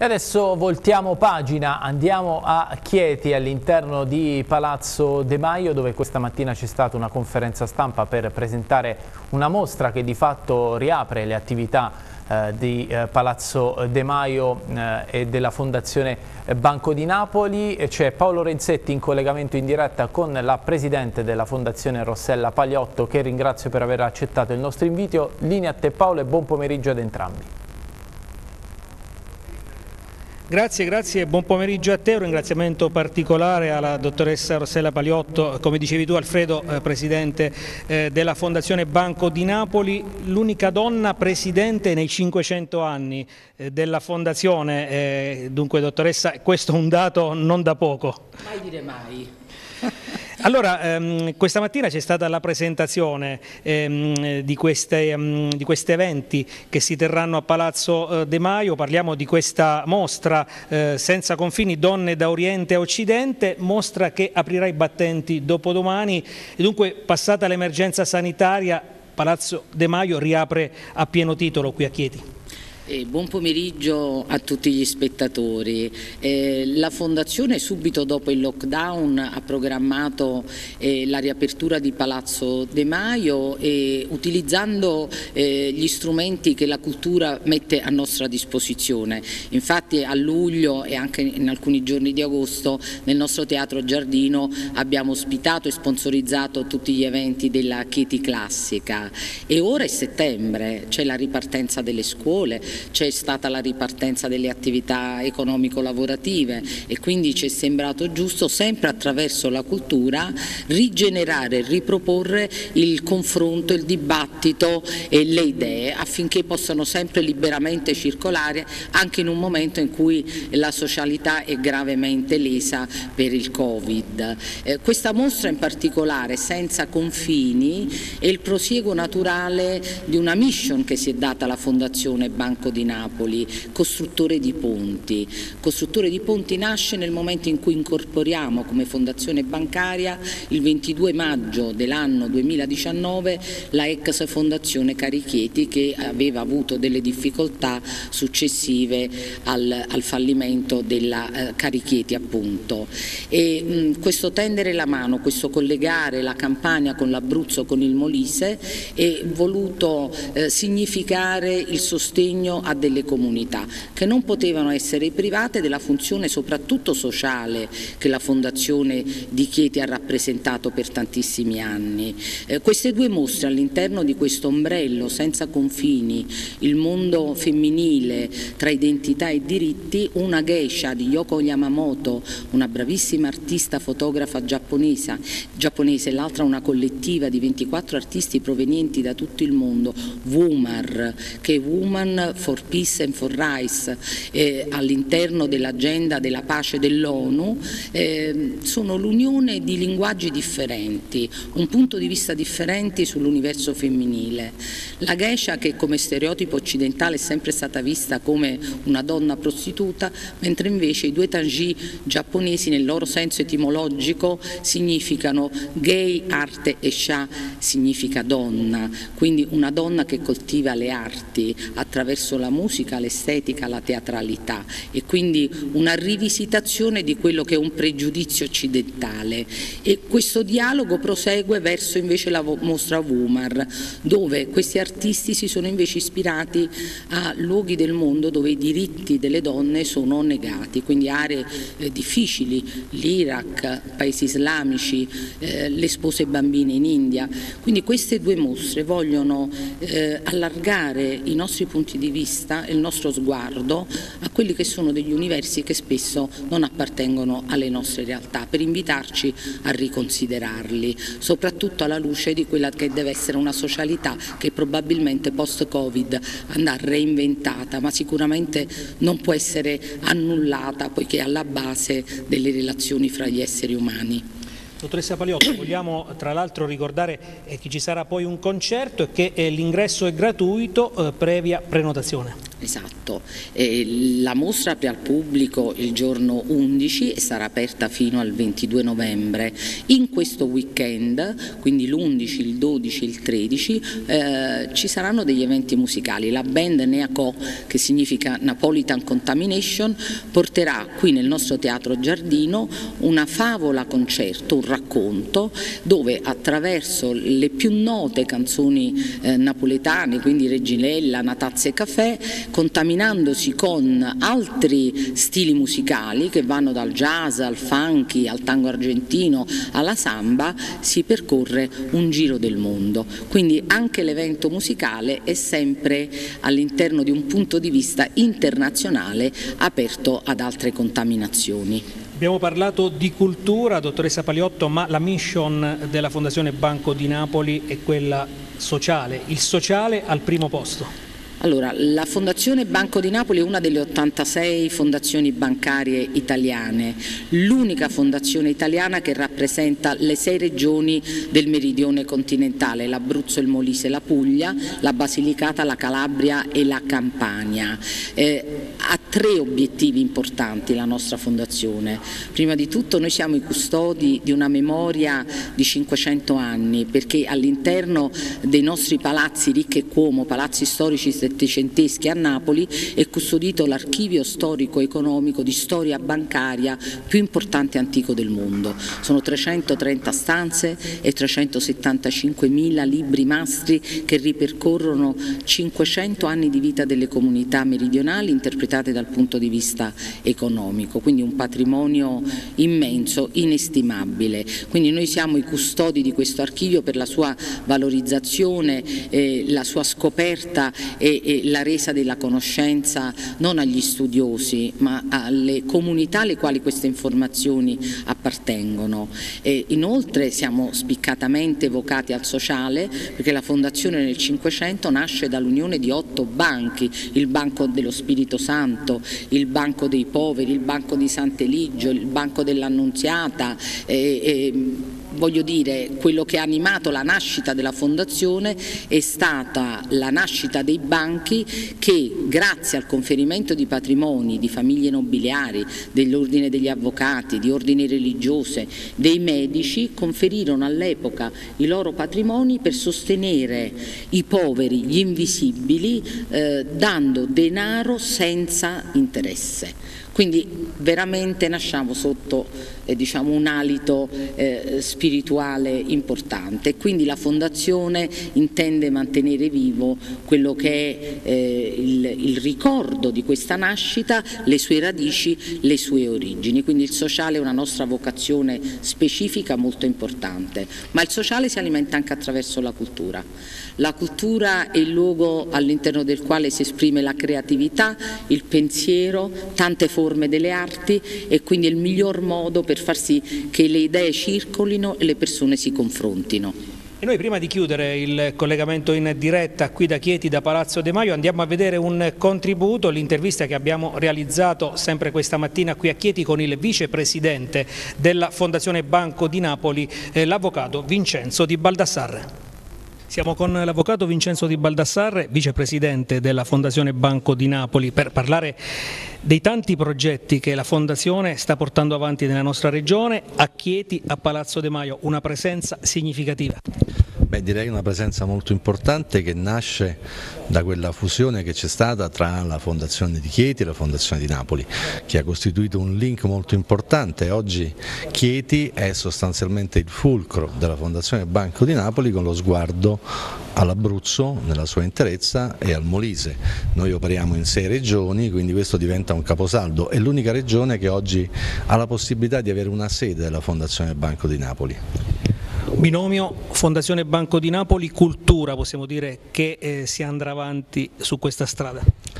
adesso voltiamo pagina, andiamo a Chieti, all'interno di Palazzo De Maio, dove questa mattina c'è stata una conferenza stampa per presentare una mostra che di fatto riapre le attività di Palazzo De Maio e della Fondazione Banco di Napoli. C'è Paolo Renzetti in collegamento in diretta con la Presidente della Fondazione Rossella Paliotto, che ringrazio per aver accettato il nostro invito. Linea a te Paolo e buon pomeriggio ad entrambi. Grazie e buon pomeriggio a te, un ringraziamento particolare alla dottoressa Rossella Paliotto, come dicevi tu Alfredo, Presidente della Fondazione Banco di Napoli, l'unica donna Presidente nei 500 anni della Fondazione, dunque dottoressa, questo è un dato non da poco. Mai dire mai. Allora, questa mattina c'è stata la presentazione di questi eventi che si terranno a Palazzo De Maio. Parliamo di questa mostra Senza confini, donne da Oriente a Occidente, mostra che aprirà i battenti dopodomani e dunque, passata l'emergenza sanitaria, Palazzo De Maio riapre a pieno titolo qui a Chieti. Buon pomeriggio a tutti gli spettatori. La Fondazione subito dopo il lockdown ha programmato la riapertura di Palazzo De Maio utilizzando gli strumenti che la cultura mette a nostra disposizione. Infatti a luglio e anche in alcuni giorni di agosto nel nostro Teatro Giardino abbiamo ospitato e sponsorizzato tutti gli eventi della Chieti Classica e ora è settembre, c'è la ripartenza delle scuole, c'è stata la ripartenza delle attività economico-lavorative e quindi ci è sembrato giusto, sempre attraverso la cultura, rigenerare, riproporre il confronto, il dibattito e le idee affinché possano sempre liberamente circolare anche in un momento in cui la socialità è gravemente lesa per il Covid. Questa mostra in particolare, Senza confini, è il prosieguo naturale di una mission che si è data alla Fondazione Banco di Napoli, costruttore di ponti. Costruttore di ponti nasce nel momento in cui incorporiamo come fondazione bancaria il 22 maggio dell'anno 2019 la ex Fondazione Carichieti, che aveva avuto delle difficoltà successive al fallimento della Carichieti appunto. E questo tendere la mano, questo collegare la Campania con l'Abruzzo, con il Molise, è voluto significare il sostegno a delle comunità che non potevano essere private della funzione soprattutto sociale che la Fondazione di Chieti ha rappresentato per tantissimi anni. Queste due mostre all'interno di questo ombrello Senza confini, il mondo femminile tra identità e diritti, una geisha di Yoko Yamamoto, una bravissima artista fotografa giapponese, l'altra una collettiva di 24 artisti provenienti da tutto il mondo, WOMAR, che è Woman for Peace and for Rights, all'interno dell'agenda della pace dell'ONU, sono l'unione di linguaggi differenti, un punto di vista differenti sull'universo femminile. La geisha, che come stereotipo occidentale è sempre stata vista come una donna prostituta, mentre invece i due kanji giapponesi nel loro senso etimologico significano gei, arte, e sha significa donna, quindi una donna che coltiva le arti attraverso la musica, l'estetica, la teatralità, e quindi una rivisitazione di quello che è un pregiudizio occidentale. E questo dialogo prosegue verso invece la mostra WOMAR, dove questi artisti si sono invece ispirati a luoghi del mondo dove i diritti delle donne sono negati, quindi aree difficili, l'Iraq, paesi islamici, le spose bambine in India. Quindi queste due mostre vogliono allargare i nostri punti di vista, il nostro sguardo a quelli che sono degli universi che spesso non appartengono alle nostre realtà, per invitarci a riconsiderarli, soprattutto alla luce di quella che deve essere una socialità che probabilmente post-Covid andrà reinventata, ma sicuramente non può essere annullata poiché è alla base delle relazioni fra gli esseri umani. Dottoressa Paliotto, vogliamo tra l'altro ricordare che ci sarà poi un concerto e che l'ingresso è gratuito previa prenotazione. Esatto, la mostra apre al pubblico il giorno 11 e sarà aperta fino al 22 novembre. In questo weekend, quindi l'11, il 12, il 13, ci saranno degli eventi musicali. La band NEACO, che significa Napolitan Contamination, porterà qui nel nostro Teatro Giardino una favola concerto, un racconto, dove attraverso le più note canzoni napoletane, quindi Reginella, Natazze e Caffè, contaminandosi con altri stili musicali che vanno dal jazz al funky al tango argentino alla samba, si percorre un giro del mondo. Quindi anche l'evento musicale è sempre all'interno di un punto di vista internazionale aperto ad altre contaminazioni. Abbiamo parlato di cultura, dottoressa Paliotto, ma la mission della Fondazione Banco di Napoli è quella sociale, il sociale al primo posto. Allora, la Fondazione Banco di Napoli è una delle 86 fondazioni bancarie italiane, l'unica fondazione italiana che rappresenta le 6 regioni del meridione continentale, l'Abruzzo, il Molise, la Puglia, la Basilicata, la Calabria e la Campania. Ha 3 obiettivi importanti la nostra fondazione. Prima di tutto noi siamo i custodi di una memoria di 500 anni, perché all'interno dei nostri palazzi Ricche e Cuomo, palazzi storici settecenteschi a Napoli, è custodito l'archivio storico-economico di storia bancaria più importante e antico del mondo. Sono 330 stanze e 375.000 libri mastri che ripercorrono 500 anni di vita delle comunità meridionali interpretate dal punto di vista economico, quindi un patrimonio immenso, inestimabile. Quindi noi siamo i custodi di questo archivio per la sua valorizzazione, la sua scoperta e la resa della conoscenza non agli studiosi ma alle comunità alle quali queste informazioni appartengono. Inoltre siamo spiccatamente vocati al sociale, perché la Fondazione nel Cinquecento nasce dall'unione di 8 banchi, il Banco dello Spirito Santo, il Banco dei Poveri, il Banco di Sant'Eligio, il Banco dell'Annunziata. Voglio dire, quello che ha animato la nascita della Fondazione è stata la nascita dei banchi che, grazie al conferimento di patrimoni di famiglie nobiliari, dell'ordine degli avvocati, di ordini religiose, dei medici, conferirono all'epoca i loro patrimoni per sostenere i poveri, gli invisibili, dando denaro senza interesse. Quindi veramente nasciamo sotto diciamo, un alito spirituale importante. Quindi la Fondazione intende mantenere vivo quello che è il ricordo di questa nascita, le sue radici, le sue origini. Quindi il sociale è una nostra vocazione specifica molto importante, ma il sociale si alimenta anche attraverso la cultura. La cultura è il luogo all'interno del quale si esprime la creatività, il pensiero, tante forme delle arti, e quindi è il miglior modo per far sì che le idee circolino e le persone si confrontino. E noi prima di chiudere il collegamento in diretta qui da Chieti, da Palazzo De Maio, andiamo a vedere un contributo, l'intervista che abbiamo realizzato sempre questa mattina qui a Chieti con il vicepresidente della Fondazione Banco di Napoli, l'avvocato Vincenzo Di Baldassarre. Siamo con l'avvocato Vincenzo Di Baldassarre, vicepresidente della Fondazione Banco di Napoli, per parlare dei tanti progetti che la Fondazione sta portando avanti nella nostra regione. A Chieti, a Palazzo De Maio, una presenza significativa. Beh, direi una presenza molto importante che nasce da quella fusione che c'è stata tra la Fondazione di Chieti e la Fondazione di Napoli, che ha costituito un link molto importante. Oggi Chieti è sostanzialmente il fulcro della Fondazione Banco di Napoli, con lo sguardo all'Abruzzo nella sua interezza e al Molise. Noi operiamo in 6 regioni, quindi questo diventa un caposaldo. È l'unica regione che oggi ha la possibilità di avere una sede della Fondazione Banco di Napoli. Binomio Fondazione Banco di Napoli, cultura, possiamo dire che si andrà avanti su questa strada?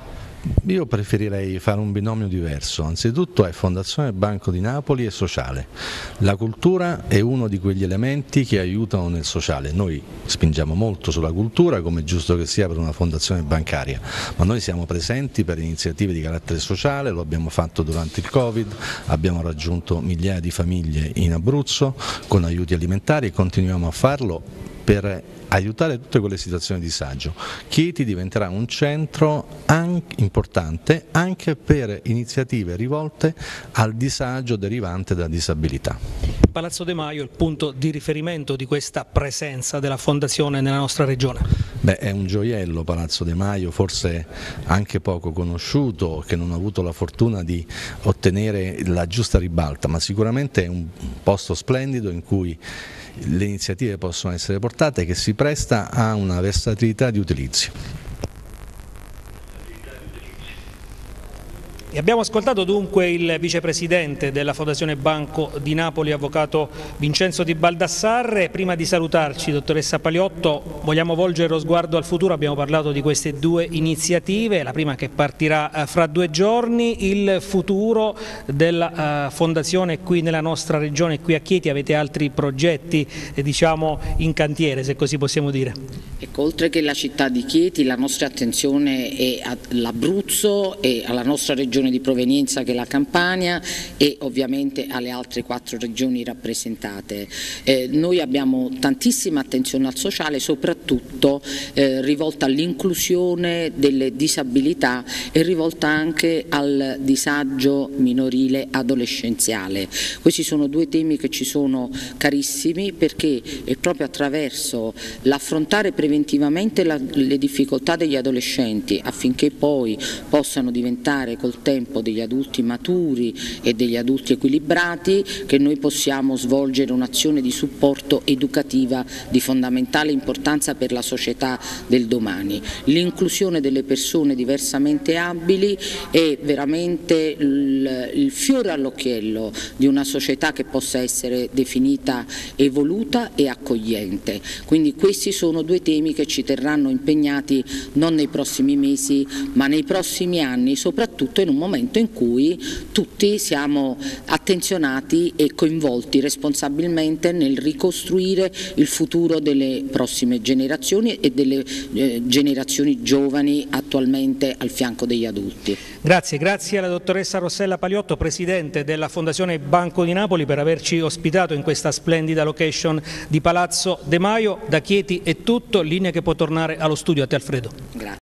Io preferirei fare un binomio diverso. Anzitutto è Fondazione Banco di Napoli e sociale. La cultura è uno di quegli elementi che aiutano nel sociale. Noi spingiamo molto sulla cultura, come è giusto che sia per una fondazione bancaria, ma noi siamo presenti per iniziative di carattere sociale, lo abbiamo fatto durante il Covid, abbiamo raggiunto migliaia di famiglie in Abruzzo con aiuti alimentari e continuiamo a farlo per aiutare tutte quelle situazioni di disagio. Chieti diventerà un centro importante anche per iniziative rivolte al disagio derivante da disabilità. Palazzo De Maio è il punto di riferimento di questa presenza della Fondazione nella nostra regione? Beh, è un gioiello Palazzo De Maio, forse anche poco conosciuto, che non ha avuto la fortuna di ottenere la giusta ribalta, ma sicuramente è un posto splendido in cui le iniziative possono essere portate, che si presta a una versatilità di utilizzi. E abbiamo ascoltato dunque il vicepresidente della Fondazione Banco di Napoli, avvocato Vincenzo Di Baldassarre. Prima di salutarci, dottoressa Paliotto, vogliamo volgere lo sguardo al futuro. Abbiamo parlato di queste due iniziative, la prima che partirà fra 2 giorni. Il futuro della Fondazione qui nella nostra regione, qui a Chieti, avete altri progetti diciamo in cantiere, se così possiamo dire? Ecco, oltre che la città di Chieti, la nostra attenzione è all'Abruzzo e alla nostra regione di provenienza, che è la Campania, e ovviamente alle altre 4 regioni rappresentate. Noi abbiamo tantissima attenzione al sociale, soprattutto rivolta all'inclusione delle disabilità e rivolta anche al disagio minorile adolescenziale. Questi sono 2 temi che ci sono carissimi, perché è proprio attraverso l'affrontare preventivamente le difficoltà degli adolescenti, affinché poi possano diventare col tempo degli adulti maturi e degli adulti equilibrati, che noi possiamo svolgere un'azione di supporto educativa di fondamentale importanza per la società del domani. L'inclusione delle persone diversamente abili è veramente il fiore all'occhiello di una società che possa essere definita evoluta e accogliente. Quindi questi sono 2 temi che ci terranno impegnati non nei prossimi mesi, ma nei prossimi anni, soprattutto in un momento in cui tutti siamo attenzionati e coinvolti responsabilmente nel ricostruire il futuro delle prossime generazioni e delle generazioni giovani attualmente al fianco degli adulti. Grazie alla dottoressa Rossella Paliotto, presidente della Fondazione Banco di Napoli, per averci ospitato in questa splendida location di Palazzo De Maio. Da Chieti è tutto, linea che può tornare allo studio. A te Alfredo. Grazie.